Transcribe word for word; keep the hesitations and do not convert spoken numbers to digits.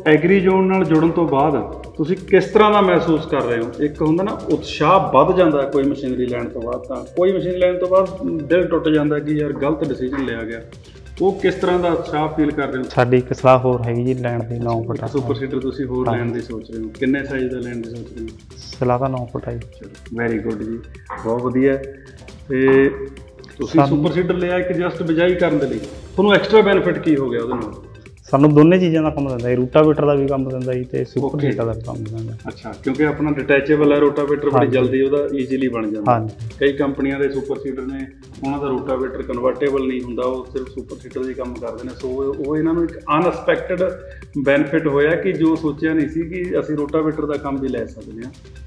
Agri zone ਨਾਲ ਜੁੜਨ ਤੋਂ ਬਾਅਦ ਤੁਸੀਂ ਕਿਸ ਤਰ੍ਹਾਂ ਦਾ ਮਹਿਸੂਸ ਕਰ ਰਹੇ ਹੋ? ਇੱਕ ਹੁੰਦਾ ਨਾ ਉਤਸ਼ਾਹ ਵੱਧ ਜਾਂਦਾ ਕੋਈ ਮਸ਼ੀਨਰੀ ਲੈਣ ਤੋਂ ਬਾਅਦ, ਤਾਂ ਕੋਈ ਮਸ਼ੀਨ ਲੈਣ ਤੋਂ ਬਾਅਦ ਦਿਲ ਟੁੱਟ ਜਾਂਦਾ ਕਿ ਯਾਰ ਗਲਤ ਡਿਸੀਜਨ ਲਿਆ ਗਿਆ। ਉਹ ਕਿਸ ਤਰ੍ਹਾਂ ਦਾ ਉਤਸ਼ਾਹ ਫੀਲ ਕਰ ਰਹੇ ਹੋ? ਸਾਡੀ ਇੱਕ ਸਲਾਹ ਹੋਰ ਹੈਗੀ ਜੀ ਲੈਣ ਦੀ, ਨੌ ਫੁੱਟ ਸੁਪਰ ਸੀਡਰ ਤੁਸੀਂ ਹੋਰ ਲੈਣ ਦੀ ਸੋਚ ਰਹੇ ਹੋ? ਕਿੰਨੇ ਸਾਈਜ਼ ਦਾ ਲੈਣ ਦੀ ਸੋਚ ਰਹੇ ਹੋ? ਸਲਾਹ ਤਾਂ ਨੌ ਫੁੱਟ ਹੈ ਜੀ। ਚਲੋ ਵੈਰੀ ਗੁੱਡ ਜੀ, ਬਹੁਤ ਵਧੀਆ। ਅਤੇ ਤੁਸੀਂ ਸੁਪਰ ਸੀਡਰ ਲਿਆ ਇੱਕ ਜਸਟ ਬਿਜਾਈ ਕਰਨ ਦੇ ਲਈ, ਤੁਹਾਨੂੰ ਐਕਸਟਰਾ ਬੈਨੀਫਿਟ ਕੀ ਹੋ ਗਿਆ ਉਹਦੇ ਨਾਲ? ਸਾਨੂੰ ਦੋਨੇ ਚੀਜ਼ਾਂ ਦਾ ਕੰਮ ਦਿੰਦਾ ਜੀ, ਰੂਟਾਵੇਟਰ ਦਾ ਵੀ ਕੰਮ ਦਿੰਦਾ ਜੀ ਅਤੇ ਸੁਪਰ ਸੀਡਰ ਦਾ ਵੀ ਕੰਮ ਦਿੰਦਾ। ਅੱਛਾ, ਕਿਉਂਕਿ ਆਪਣਾ ਡਿਟੈਚੇਬਲ ਹੈ ਰੋਟਾਵੇਟਰ, ਬੜੀ ਜਲਦੀ ਉਹਦਾ ਈਜ਼ੀਲੀ ਬਣ ਜਾਂਦਾ। ਹਾਂਜੀ, ਕਈ ਕੰਪਨੀਆਂ ਦੇ ਸੁਪਰ ਸੀਡਰ ਨੇ ਉਹਨਾਂ ਦਾ ਰੋਟਾਵੇਟਰ ਕਨਵਰਟੇਬਲ ਨਹੀਂ ਹੁੰਦਾ, ਉਹ ਸਿਰਫ ਸੁਪਰ ਸੀਡਰ ਦੀ ਕੰਮ ਕਰਦੇ ਨੇ। ਸੋ ਉਹ ਇਹਨਾਂ ਨੂੰ ਇੱਕ ਅਨਐਕਸਪੈਕਟਡ ਬੈਨੀਫਿਟ ਹੋਇਆ ਕਿ ਜੋ ਸੋਚਿਆ ਨਹੀਂ ਸੀ ਕਿ ਅਸੀਂ ਰੋਟਾਵੇਟਰ ਦਾ ਕੰਮ ਵੀ ਲੈ ਸਕਦੇ ਹਾਂ।